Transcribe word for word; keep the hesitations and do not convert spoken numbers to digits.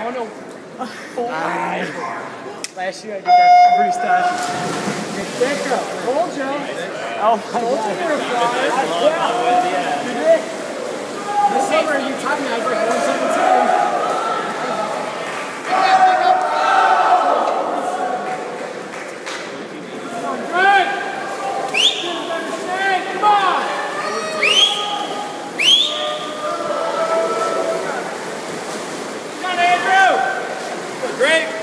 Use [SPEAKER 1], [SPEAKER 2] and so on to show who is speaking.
[SPEAKER 1] don't know. Why. Last year I did that freestyle. Back up. Hold, Joe. Oh my God. Yeah. You did. This summer you taught me I was like one seventeen. Come on, Greg. Didn't understand. Come on. Come on, Andrew. Great.